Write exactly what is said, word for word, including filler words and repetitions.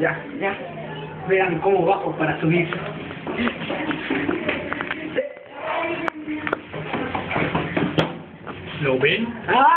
Ya, ya. Vean cómo bajo para subir. ¿Lo ven? ¡Ah!